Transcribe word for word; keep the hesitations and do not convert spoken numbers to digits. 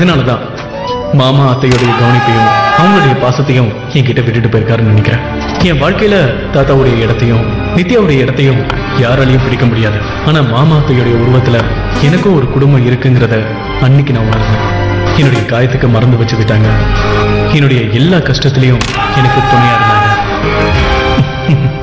அதனாலதான் மாமா அத்தையுடைய கவனிப்பையும் அவங்களுடைய பாசத்தையும் என்கிட்ட விட்டுட்டு போயிருக்காருன்னு நினைக்கிறேன். என் வாழ்க்கையில தாத்தாவுடைய இடத்தையும் நித்யாவுடைய இடத்தையும் யாராலையும் பிடிக்க முடியாது. ஆனா மாமா அத்தையுடைய உருவத்துல எனக்கும் ஒரு குடும்பம் இருக்குங்கிறத அன்னைக்கு நான் உணர்ந்தேன். என்னுடைய காயத்துக்கு மறந்து வச்சு விட்டாங்க. என்னுடைய எல்லா கஷ்டத்திலையும் எனக்கு துணையா இருந்தாங்க.